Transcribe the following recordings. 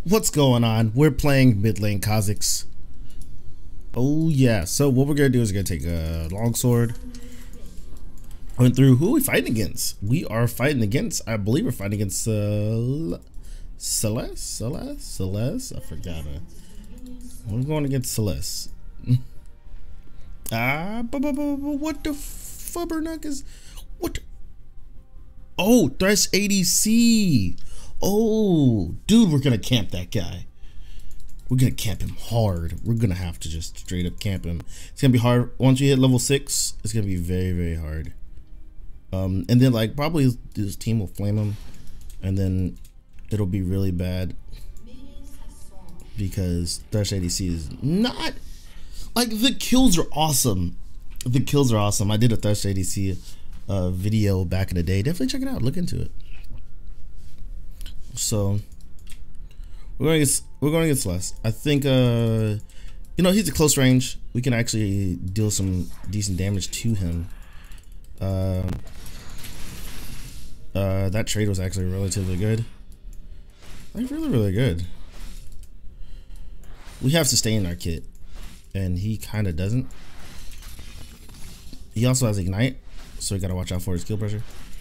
What's going on? We're playing mid lane Kha'Zix. Oh yeah, so what we're gonna do is we're gonna take a longsword. Went through who are we fighting against? We are fighting against, I believe we're fighting against Celeste? I forgot her. We're going against Celeste. What the fubbernuck is what? Oh, Thresh ADC. Oh, dude, we're gonna camp that guy. We're gonna camp him hard. We're gonna have to just straight up camp him. It's gonna be hard. Once you hit level 6, it's gonna be very, very hard. And then like probably this team will flame him, and then it'll be really bad because Thresh ADC is not like the kills are awesome. The kills are awesome. I did a Thresh ADC video back in the day. Definitely check it out. Look into it. So we're going to get Celeste. I think you know, he's at close range. We can actually deal some decent damage to him. That trade was actually relatively good. Like really good. We have sustain in our kit, and he kind of doesn't. He also has ignite, so we gotta watch out for his kill pressure.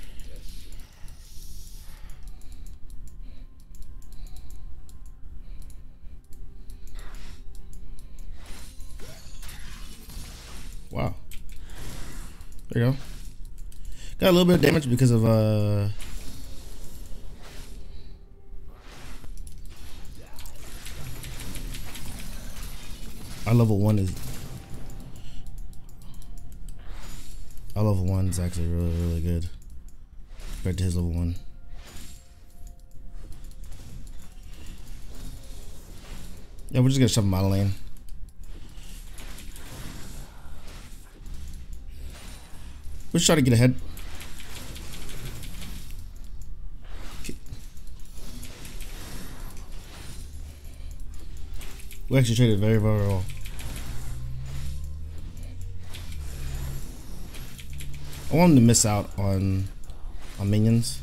Wow. There you go. Got a little bit of damage because of our level 1 is actually really good compared to his level 1. Yeah, we're just gonna shove him out of lane. We're just trying to get ahead. Okay. We actually traded very well. I want him to miss out on minions.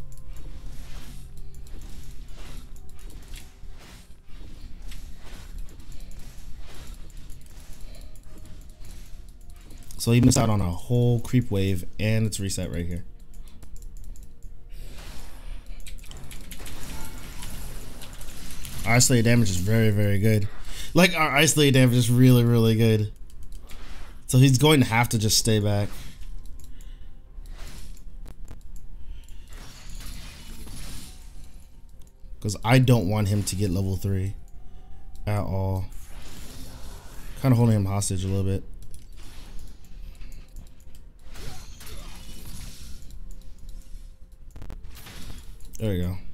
So he missed out on a whole creep wave, and it's reset right here. Our isolated damage is very good. Like, our isolated damage is really good. So he's going to have to just stay back. Because I don't want him to get level 3 at all. Kind of holding him hostage a little bit. There we go.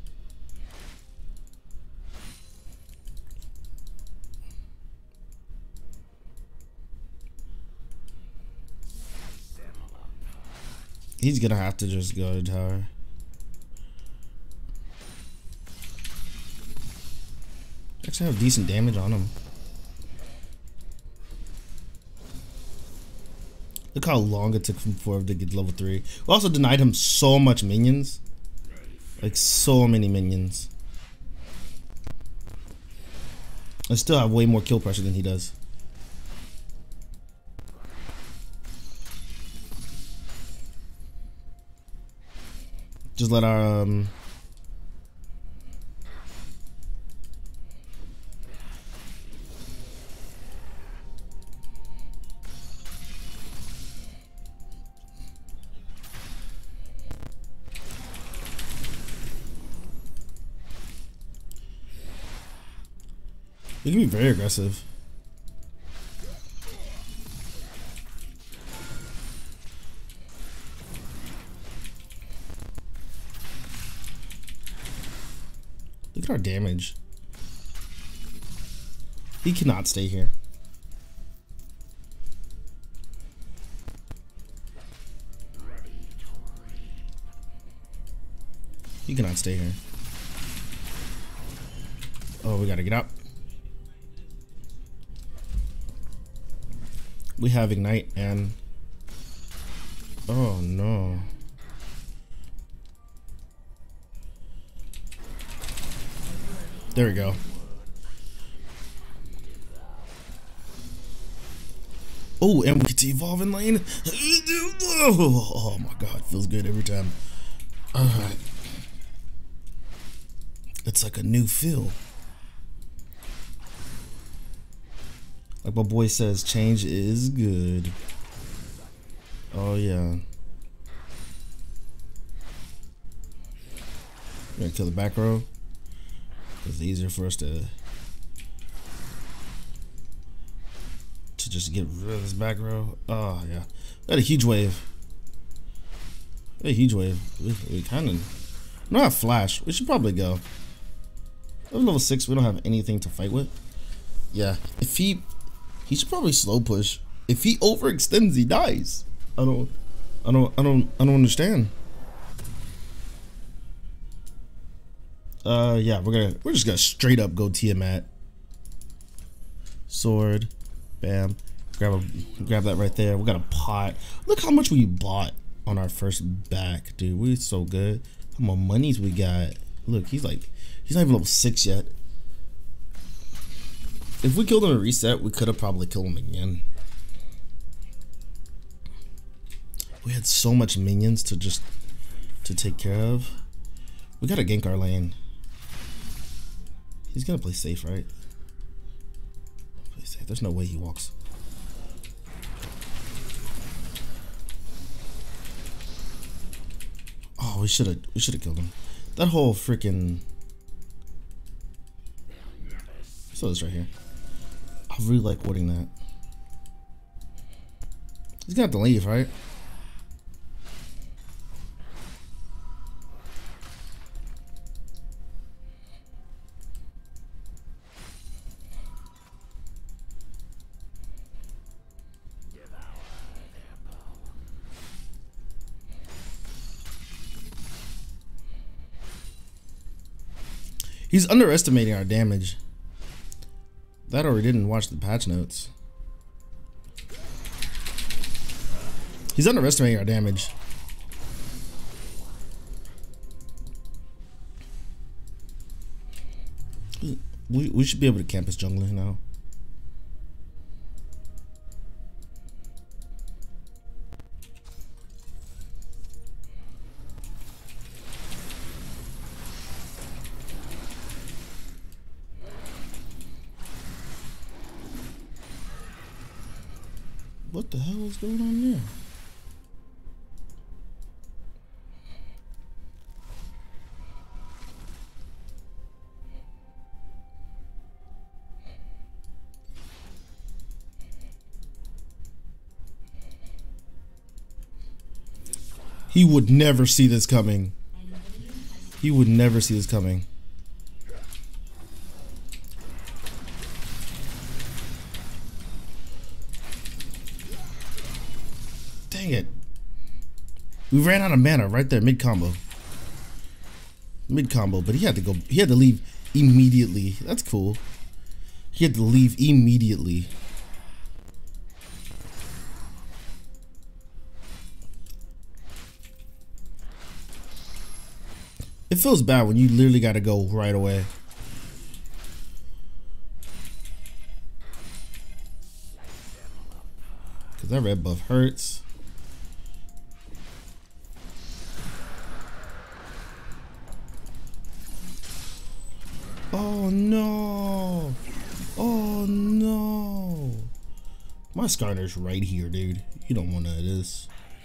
He's gonna have to just go to tower. Actually have decent damage on him. Look how long it took for him to get level 3. We also denied him so much minions. Like so many minions. I still have way more kill pressure than he does. Just let our we can be very aggressive. Look at our damage. He cannot stay here. He cannot stay here. Oh, we gotta get up. We have ignite and oh no. There we go. Oh, and we get to evolve in lane. Oh my god, feels good every time. Alright. It's like a new feel. Like my boy says, change is good. Oh yeah. We're gonna kill the back row. It's easier for us to just get rid of this back row. Oh yeah. We had a huge wave. A huge wave. We kind of don't have flash. We should probably go. We're level 6. We don't have anything to fight with. Yeah. If he should probably slow push. If he overextends, he dies. I don't understand. Yeah, we're just gonna straight up go Tiamat. Sword, bam, grab that right there. We got a pot. Look how much we bought on our first back, dude. We're so good. How much monies we got? Look, he's not even level 6 yet. If we killed him at reset, we could have probably killed him again. We had so much minions to take care of. We gotta gank our lane. He's gonna play safe, right? Play safe. There's no way he walks. Oh, we should have killed him. That whole freaking. So this right here. I really like warding that. He's gonna have to leave, right? He's underestimating our damage. That or he didn't watch the patch notes. He's underestimating our damage. We should be able to camp his jungler now. What the hell is going on there? He would never see this coming. He would never see this coming. Dang it. We ran out of mana right there, mid combo. Mid combo, but he had to leave immediately. That's cool. He had to leave immediately. It feels bad when you literally got to go right away. Cause that red buff hurts. Oh no. Oh no. My Skarner's right here, dude. You don't want none of this.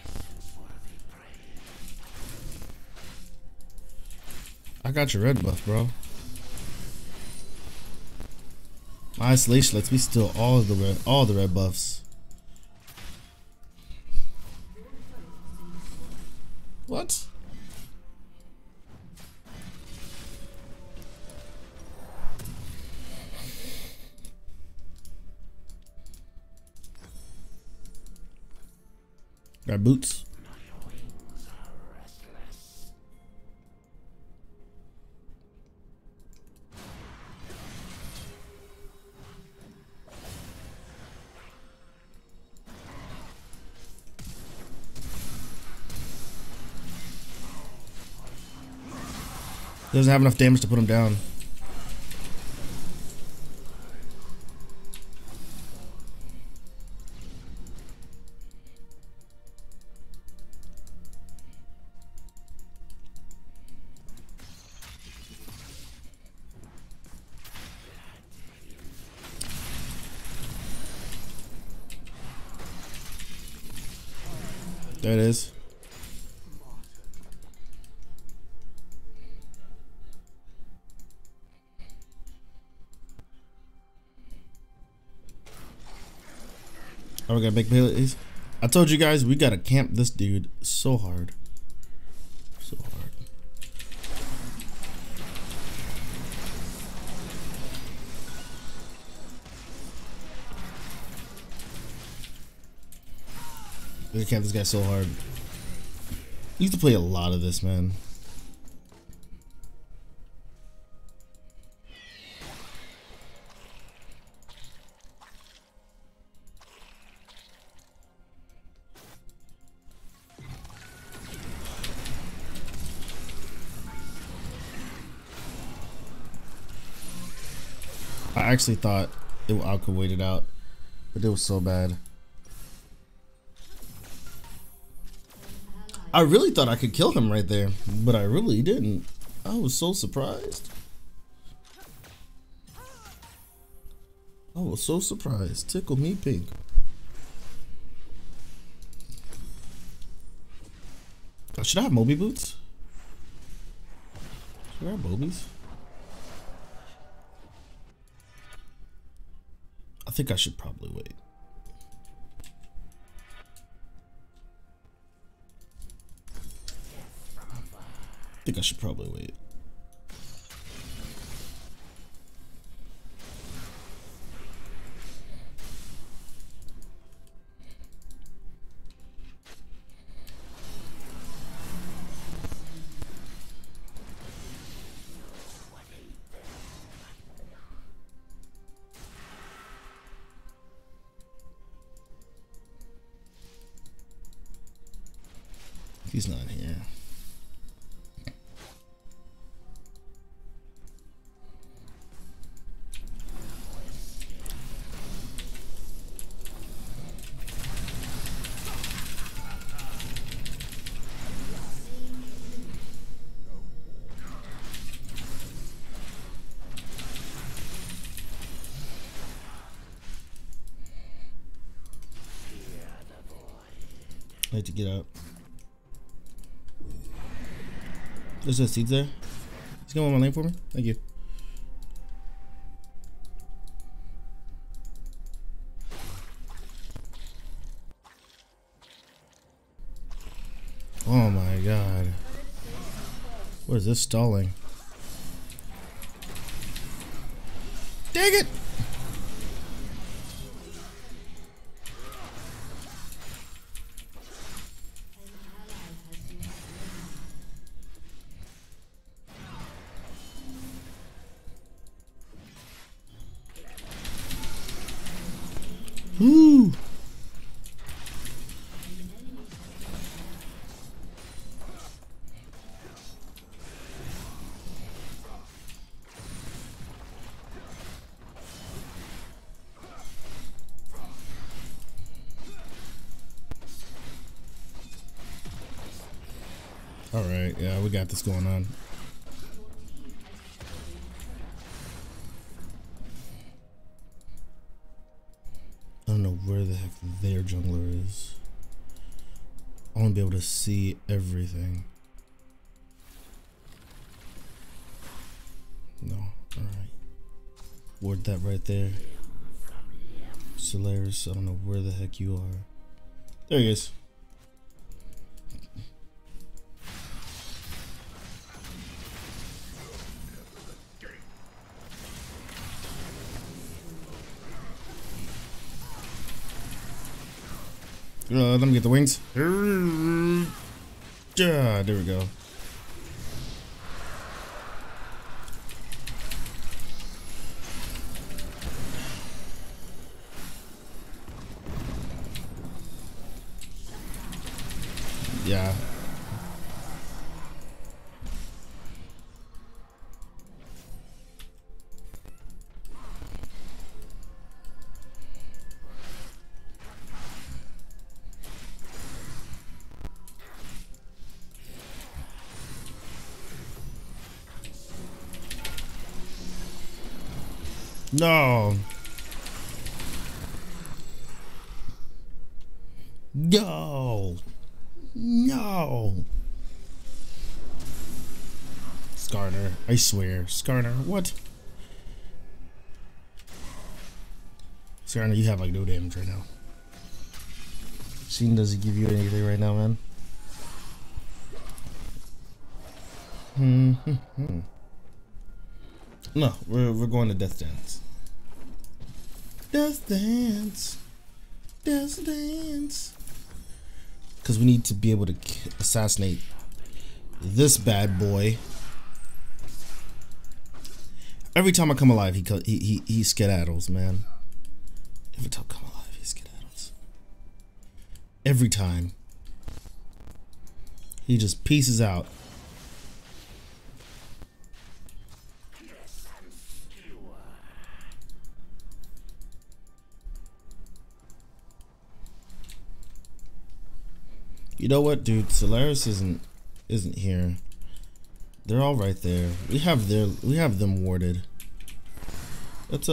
I got your red buff, bro. My isolation lets me steal all the red buffs. What? Got boots. Doesn't have enough damage to put him down. There it is. Oh, we gotta make plays. I told you guys we gotta camp this dude so hard. So hard. We gotta camp this guy so hard. We used to play a lot of this, man. I actually thought I could wait it out, but it was so bad. I really thought I could kill him right there, but I really didn't. I was so surprised. I was so surprised. Tickle me pink. Oh, should I have Moby boots? Should I have Mobies? I think I should probably wait. I think I should probably wait. He's not here. I need to get out. There's a seeds there. Just get one more lane for me. Thank you. Oh my god. What is this stalling? Dang it! Woo! All right, yeah, we got this going on. I don't know where the heck their jungler is. I want to be able to see everything. No, alright. Ward that right there. Solaris, I don't know where the heck you are. There he is. Let me get the wings. Yeah, there we go. Yeah. No. No. No. Skarner, I swear. Skarner, what? Skarner, you have like no damage right now. Sheen doesn't give you anything right now, man. No, we're going to Death Dance. Death Dance. Death Dance. Because we need to be able to assassinate this bad boy. Every time I come alive, he skedaddles, man. Every time I come alive, he skedaddles. Every time. He just pieces out. You know what, dude? Solaris isn't here. They're all right there. We have them warded. Let's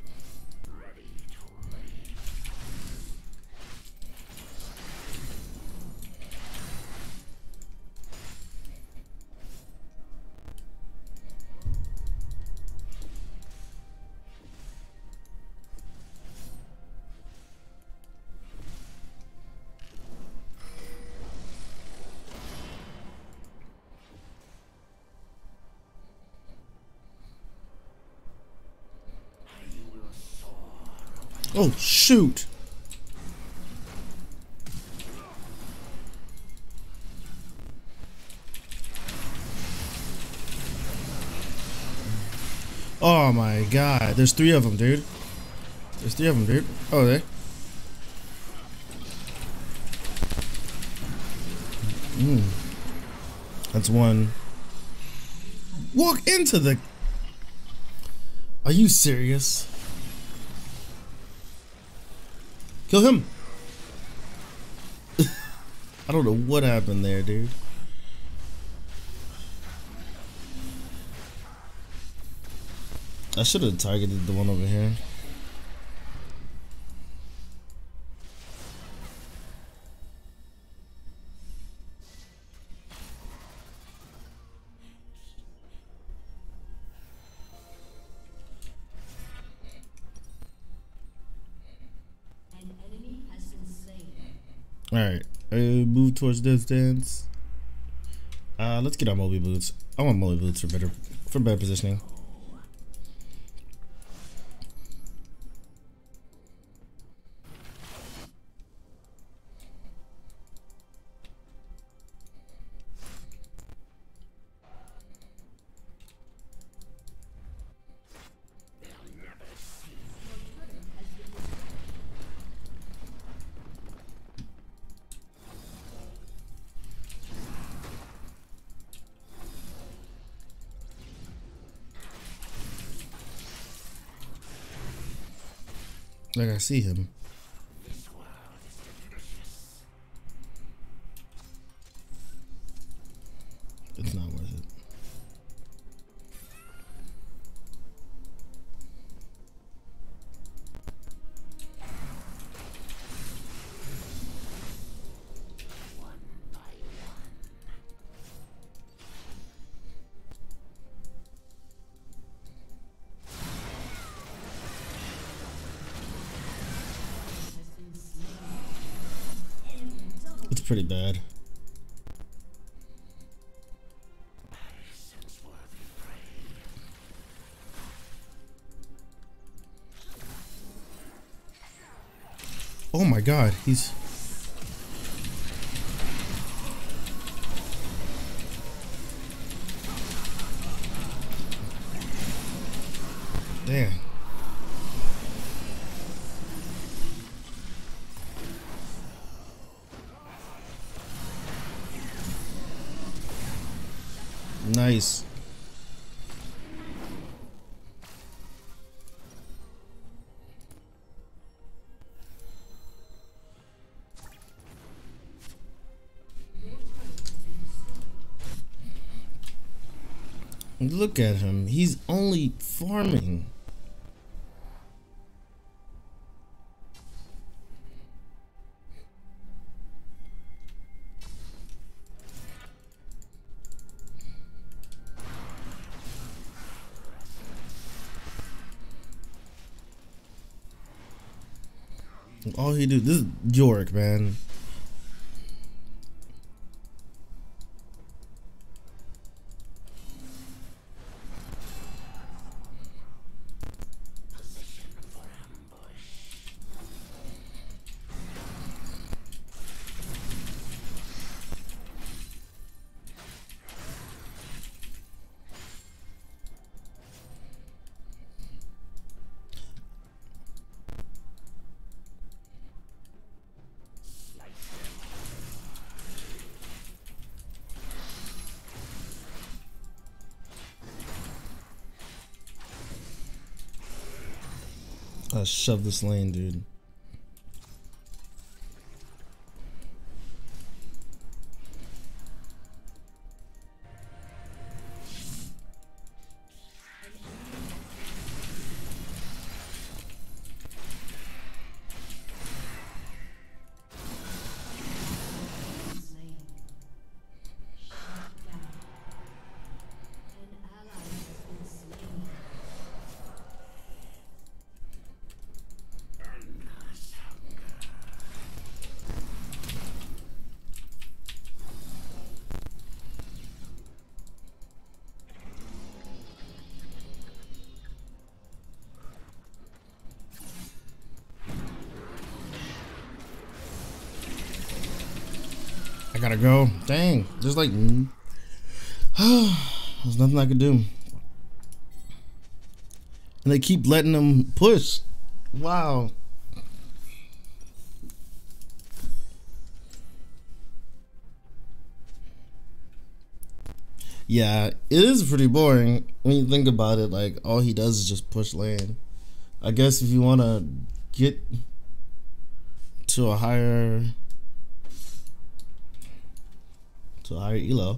oh shoot. Oh my god. There's 3 of them, dude. There's 3 of them, dude. Oh, they. That's 1. Walk into the. Are you serious? Kill him. I don't know what happened there, dude. I should have targeted the one over here. Alright, move towards Death Dance. Let's get our Moby Boots. I want Moby Boots for better positioning. Like I see him. It's not worth it. It's pretty bad. Oh my god, he's... Damn. Nice. Look at him. He's only farming. All he do, this is Yorick, man. I shove this lane, dude. I gotta go. Dang. There's like there's nothing I can do. And they keep letting them push. Wow. Yeah, it is pretty boring when you think about it. Like, all he does is just push lane. I guess if you want to get to a higher elo,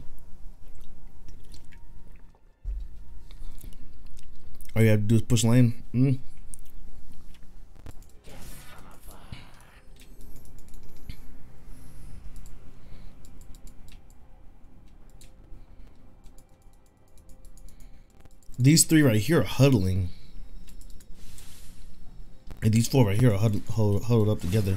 all you have to do is push lane. These three right here are huddling, and these four right here are huddled up together.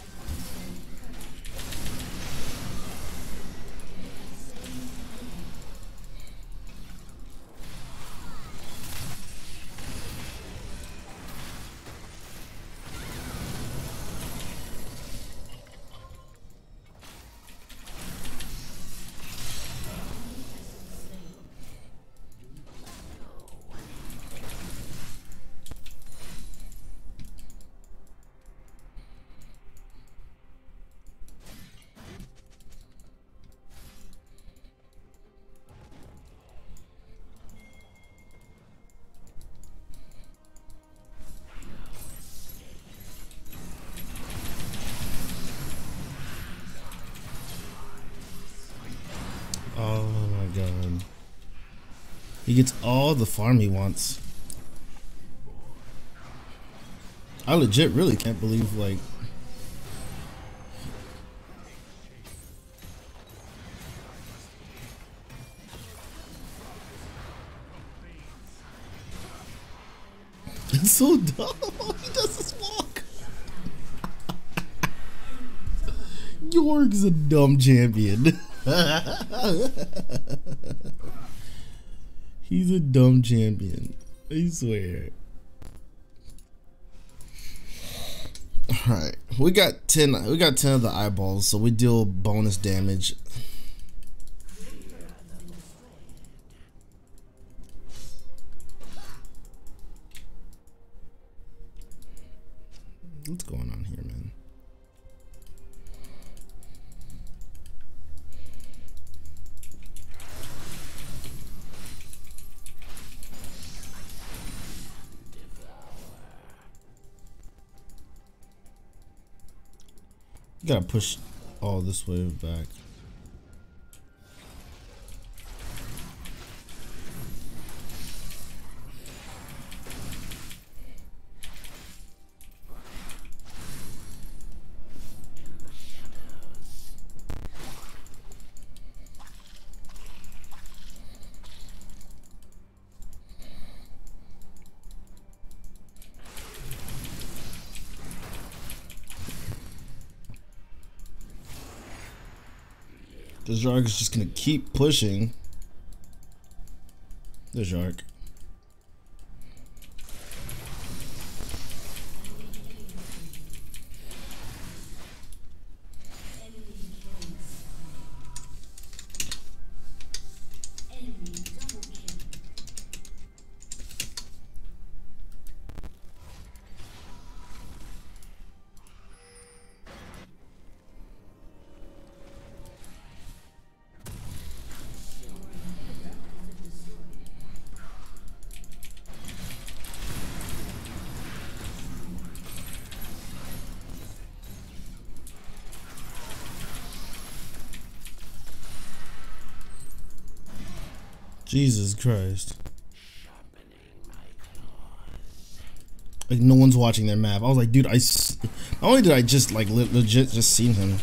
Oh my god. He gets all the farm he wants. I legit really can't believe, like, it's so dumb. He does this walk. York's a dumb champion. He's a dumb champion. I swear. Alright. We got 10 of the eyeballs, so we deal bonus damage. What's going on here, man? You gotta push all this way back. The Zark is just gonna keep pushing. The Zark. Jesus Christ. Like, no one's watching their map. I was like, dude, not only did I just, like, legit just seen him.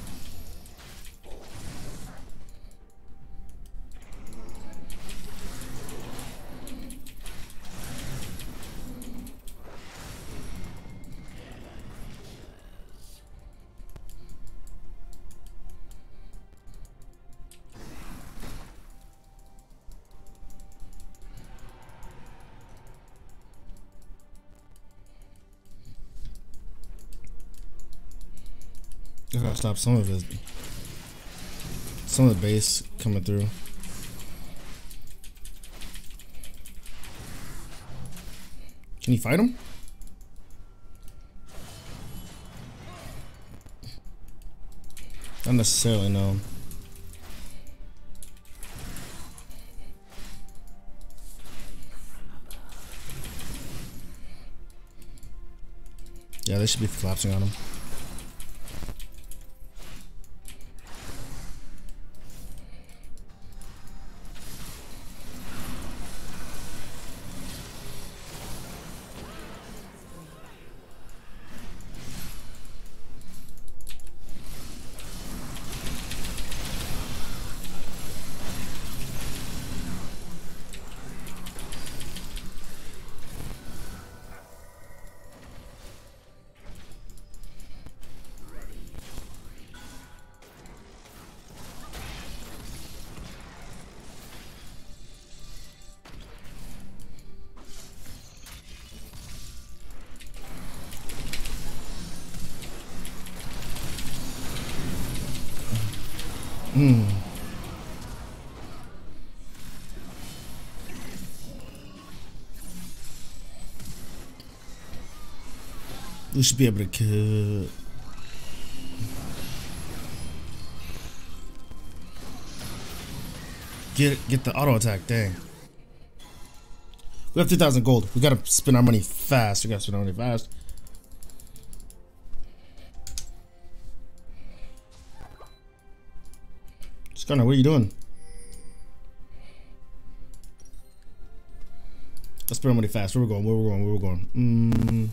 I gotta stop some of the base coming through. Can you fight him? Not necessarily, no. Yeah, they should be collapsing on him. We should be able to kill. Get the auto attack, dang. We have 2,000 gold. We gotta spend our money fast. Skarner, what are you doing? Let's spend our money fast. Where we going?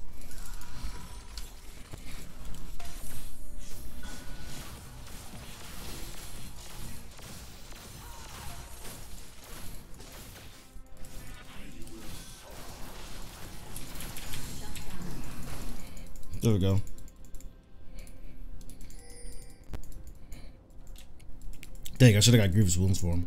There we go. Dang, I should have got Grievous Wounds for him.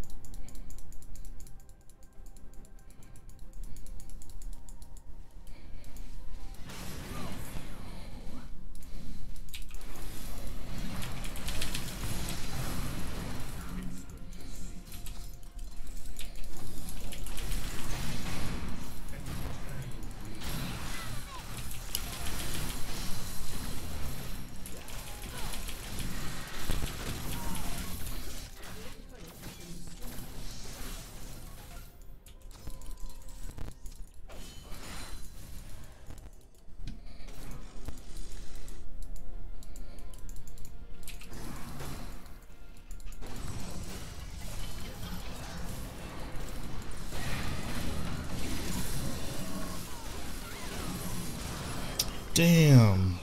Damn.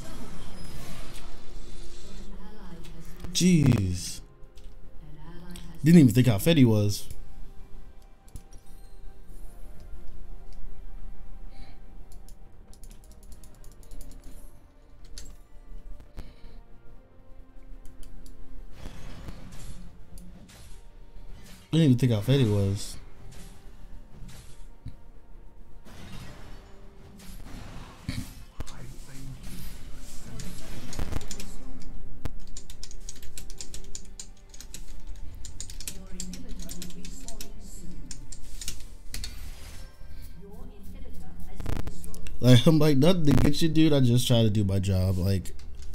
Jeez. Didn't even think how fed he was. didn't even think how fed he was. Like, I'm like, nothing to get you, dude. I just try to do my job. Like,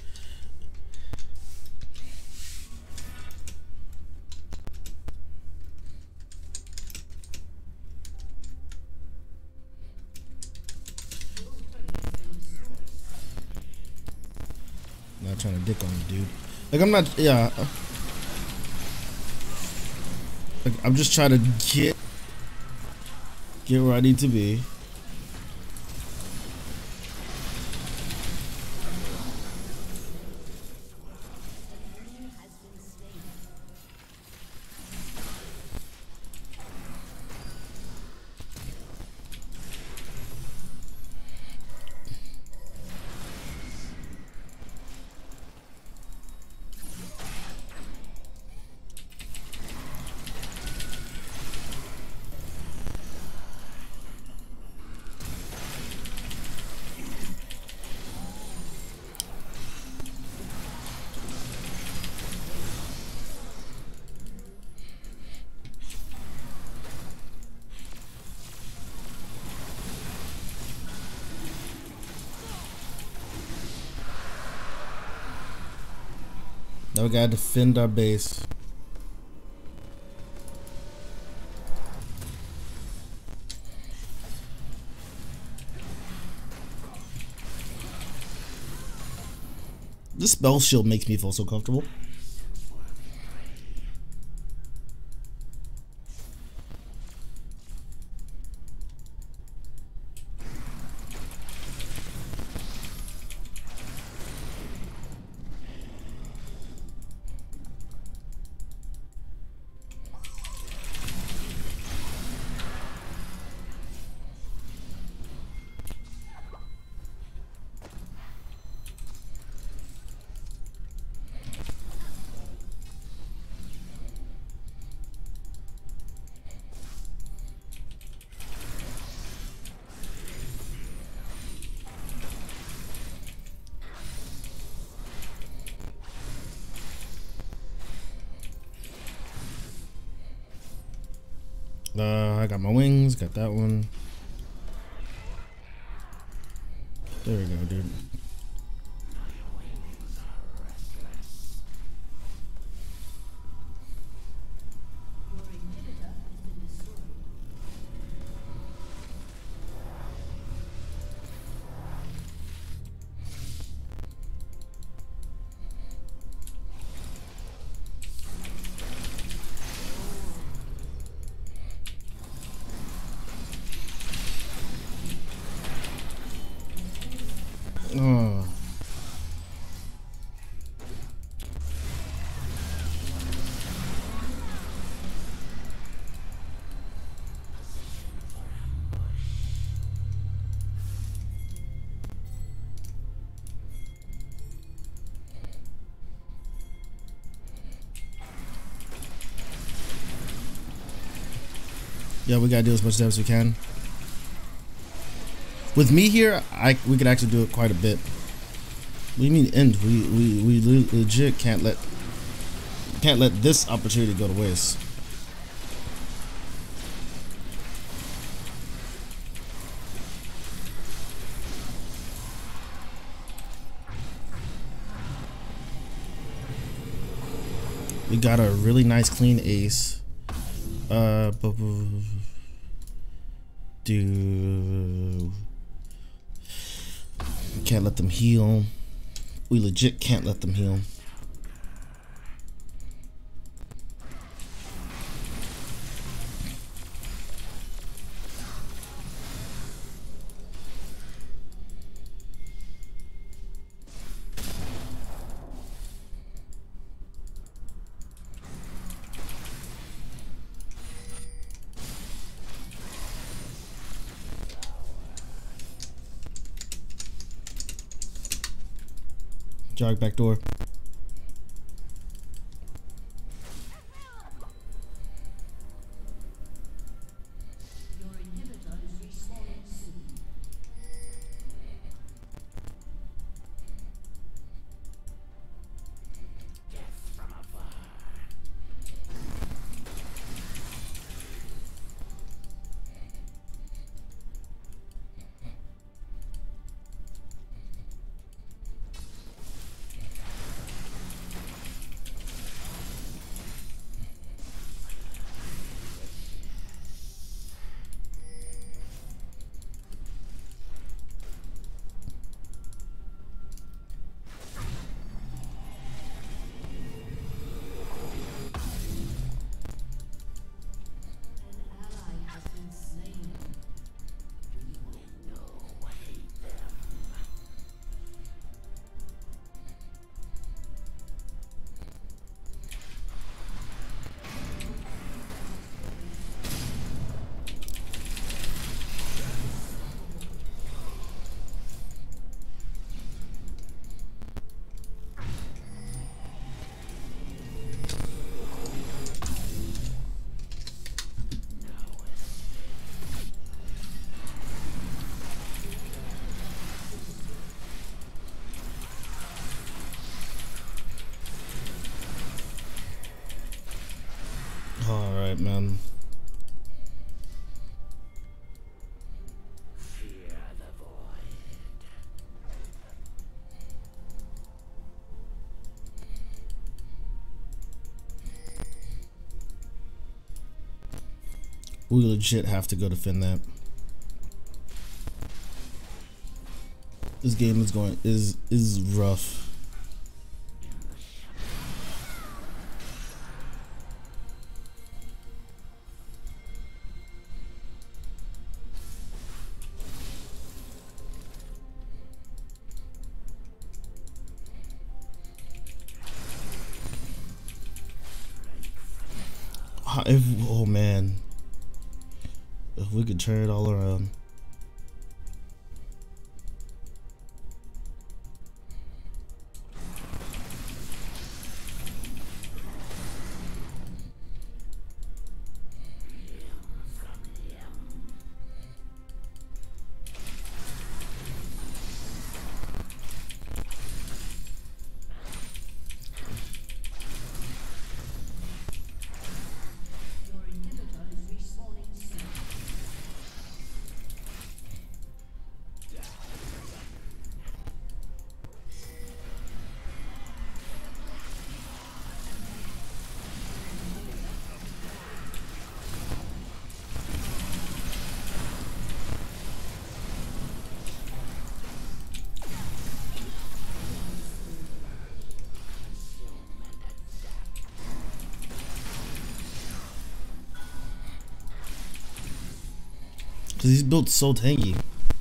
not trying to dick on you, dude. Like, I'm not, yeah. Like, I'm just trying to get where I need to be. Now we gotta defend our base. This spell shield makes me feel so comfortable. I got my wings, got that one. There we go, dude. Oh. Yeah, we gotta do as much damage as we can. With me here, we could actually do it quite a bit. What do you mean end? We legit can't let this opportunity go to waste. We got a really nice clean ace. We can't let them heal. We legit can't let them heal. Jog back door. alright, man. We legit have to go defend that. This game is rough. Oh man, if we could turn it all around. Cause he's built so tanky.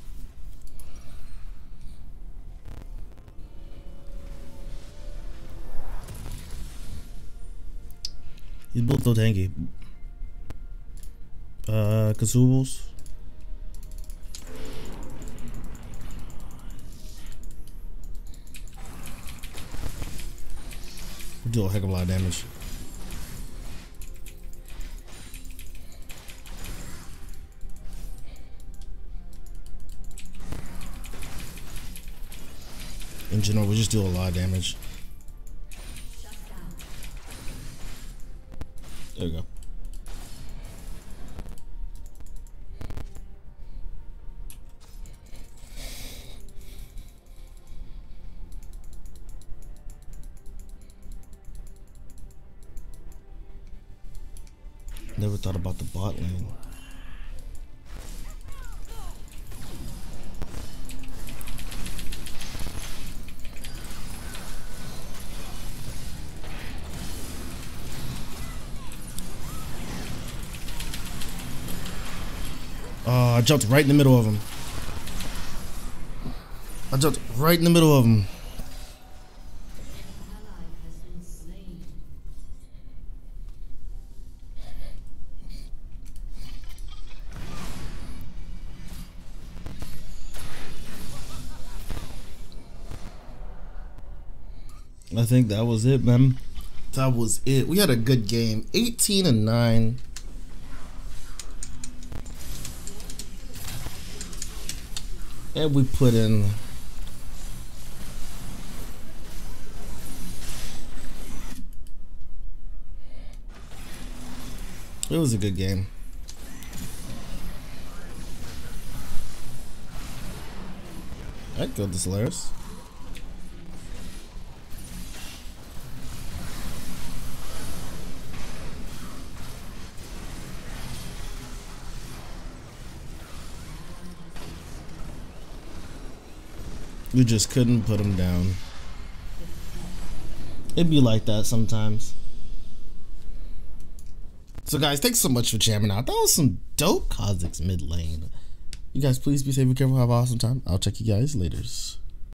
He's built so tanky. Consumables. Do a heck of a lot of damage. In general, we just do a lot of damage. There we go. Never thought about the bot lane. I jumped right in the middle of him. I jumped right in the middle of him. I think that was it, man. That was it. We had a good game. 18-9. And we put in it was a good game. I killed the Solaris. We just couldn't put him down. It'd be like that sometimes. So guys, thanks so much for jamming out. That was some dope Kha'Zix mid lane. You guys please be safe, be careful, have an awesome time. I'll check you guys later.